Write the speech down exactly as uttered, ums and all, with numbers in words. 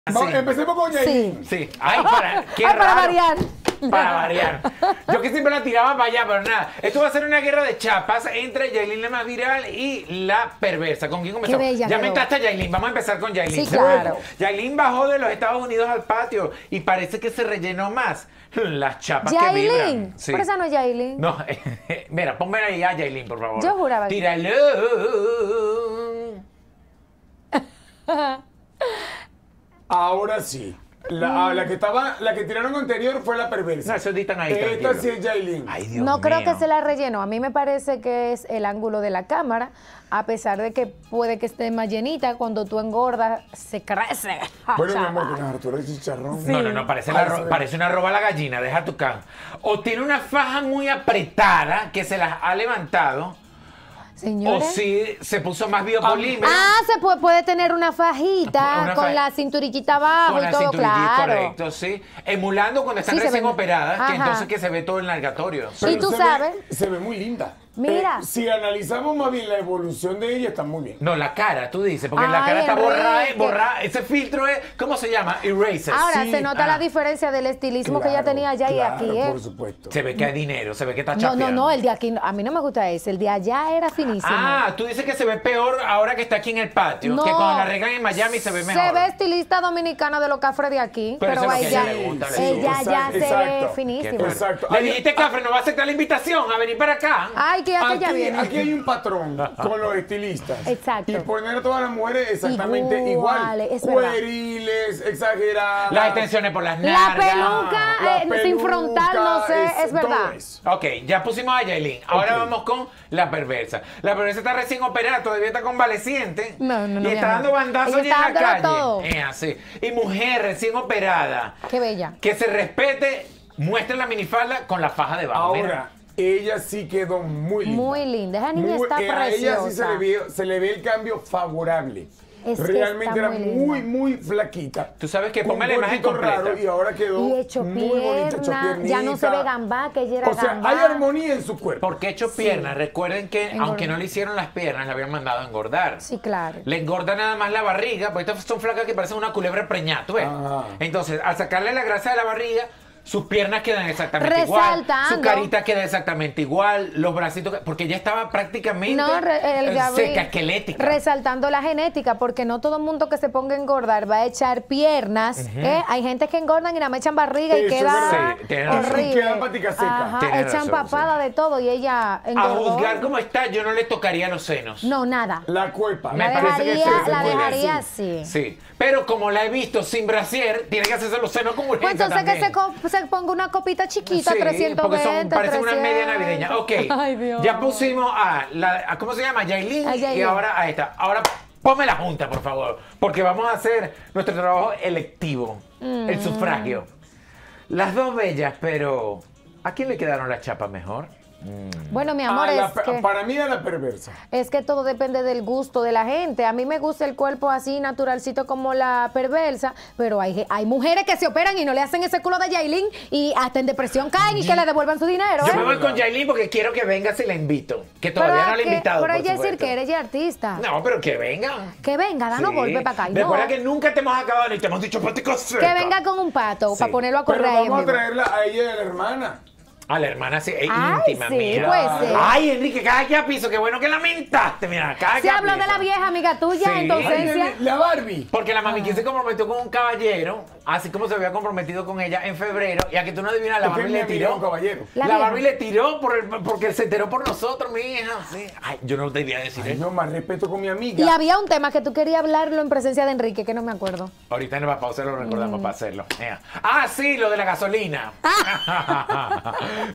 Sí. Empecemos con Yailin. Sí. sí. Ay, para, qué Ay, para raro. variar. Para variar. Yo que siempre la tiraba para allá, pero nada. Esto va a ser una guerra de chapas entre Yailin, la más viral, y la perversa. ¿Con quién comenzamos? Qué bella ya quedó. mentaste a Yailin. Vamos a empezar con Yailin. Sí, claro. Yailin bajó de los Estados Unidos al patio y parece que se rellenó más. Las chapas que vibran. Yailin. Sí. Pero esa no es Yailin. No, mira, ponme ahí a Yailin, por favor. Yo juraba que- Tíralo. Ahora sí. La, a la que estaba, la que tiraron anterior fue la perversa. No, eso editan ahí, Esta tranquilo. sí es Yailin. Ay, Dios No creo mío. que se la rellenó. A mí me parece que es el ángulo de la cámara, a pesar de que puede que esté más llenita. Cuando tú engordas, se crece. Bueno, mi Chaval. amor, con Arturo es chicharrón. No, no, no, parece, Ay, la ro- se ve. parece una roba a la gallina, deja tu can. O tiene una faja muy apretada que se las ha levantado, Señores. o si se puso más biopolímero. Ah, se puede, puede tener una fajita Una con fa- la cinturillita abajo con y la todo, cinturilla, claro. correcto, sí. Emulando cuando están Sí, se recién ven- operadas, que Ajá. entonces que se ve todo el nargatorio. Pero Y tú se sabes. Ve, se ve muy linda. Mira. Eh, si analizamos más bien la evolución de ella, está muy bien. No, la cara, tú dices, porque la Ay, cara está borrada, Enrique. borrada. Ese filtro es, ¿cómo se llama? Eraser. Ahora, Sí. se nota Ah. la diferencia del estilismo que ella Claro, tenía allá claro, y aquí, ¿eh? por supuesto. Se ve que hay dinero, se ve que está No, no, chapeando. no, el de aquí, a mí no me gusta ese, el de allá era finísimo. Ah, tú dices que se ve peor ahora que está aquí en el patio, No. que cuando la regan en Miami se ve mejor. Se ve estilista dominicana de los cafres de aquí, Pero pero, eso es lo que ella, a ella le gusta, ella le ya gusta. se Exacto, ve exacto. finísima. Qué Exacto. Le Ay, dijiste, Cafre, no va a aceptar la invitación a venir para acá. Ay, que ya que ella Aquí, viene. aquí hay un patrón con los estilistas. Exacto. Y poner a todas las mujeres exactamente igual. Iguales, es verdad. Pueriles, exageradas. Las extensiones por las La nalgas. peluca, La eh, sin peluca, frontal, no sé, es, todo verdad. eso. Ok, ya pusimos a Yailin. Ahora Ok. vamos con la perversa. La perversa está recién operada, todavía está convaleciente. No, no, no, Y mi está amor. dando bandazos Ella ya en está la dándolo calle. todo. Es así. Y mujer recién operada. Qué bella. Que se respete, muestre la minifalda con la faja debajo. Ahora, Mira. ella sí quedó muy linda. Muy linda. Esa niña Muy- está eh, A ella sí se preciosa. le, ve, se le ve el cambio favorable. Es que Realmente está era muy muy, linda. muy flaquita. Tú sabes que con ponme la imagen cuerpito completa. raro y ahora quedó Y hecho muy bonita, hecho pierna, ya no se ve piernita. gambá, que ella era O sea, gambá. hay armonía en su cuerpo. Porque hecho piernas. Recuerden que, Engordó. aunque no le hicieron las piernas, le habían mandado a engordar. Sí, claro. Le engorda nada más la barriga, porque estas son flacas que parecen una culebra preñada, ¿tú ves? Ah. Entonces, al sacarle la grasa de la barriga, sus piernas quedan exactamente Resaltando. igual, su carita queda exactamente igual, los bracitos, porque ya estaba prácticamente No, re- el eh, Gabriel, seca, esquelética. resaltando la genética, porque no todo el mundo que se ponga a engordar va a echar piernas. ¿eh? Hay gente que engordan y nada más echan barriga y Eso es queda verdad. Sí, tienes razón. horrible. Queda patica seca. Ajá, Tienes echan razón, papada de todo y ella A engordó. juzgar cómo está, yo no le tocaría los senos. No, nada. La cuerpa. Me La parece que dejaría, sí, se la puede dejaría decir. así. Sí, pero como la he visto sin brasier, tiene que hacerse los senos con urgencia Pues entonces que se, también. co- se ponga una copita chiquita, Sí, trescientos porque son, veinte, parece una media trescientos. navideña. Ok, Ay, Dios. ya pusimos a, la, a ¿cómo se llama? Yailin, A y Yailin. ahora a esta. Ahora ponme la junta, por favor, porque vamos a hacer nuestro trabajo electivo, el Mm. sufragio. Las dos bellas, pero ¿a quién le quedaron las chapas mejor? Bueno, mi amor, Ah, la es per- que... Para mí era la perversa. Es que todo depende del gusto de la gente. A mí me gusta el cuerpo así, naturalcito como la perversa, pero hay, hay mujeres que se operan y no le hacen ese culo de Yailin y hasta en depresión caen y que le devuelvan su dinero. Yo ¿eh? me voy con Yailin porque quiero que venga si la invito, que todavía Pero no la he que- invitado, Pero por ella es decir supuesto. que eres ya artista. No, pero que venga. Que venga, danos Sí. golpe para acá. y Recuerda no, que nunca te hemos acabado ni te hemos dicho práctico seca. que venga con un pato Sí. para ponerlo a correr Pero ahí en vamos a vivo. traerla a ella y a la hermana. A la hermana sí, es Ay, íntima, sí, mira. puede ser. Ay, Enrique, cada que a piso, qué bueno que lamentaste, mira, cada Se que a habló de piso. la vieja amiga tuya, Sí. entonces... Ay, ¿sí? la Barbie. Porque la mami Ah. quien se comprometió con un caballero, así como se había comprometido con ella en febrero, y a que tú no adivinas, la Es que Barbie mi le amiga tiró. es un caballero. La La, vieja. Barbie le tiró por el- porque se enteró por nosotros, mi hija. Sí. Ay, yo no debía decir Ay, eso. no, más respeto con mi amiga. Y había un tema que tú querías hablarlo en presencia de Enrique, que no me acuerdo. Ahorita en la pausa lo recordamos Mm. para hacerlo. Ea. Ah, sí, lo de la gasolina.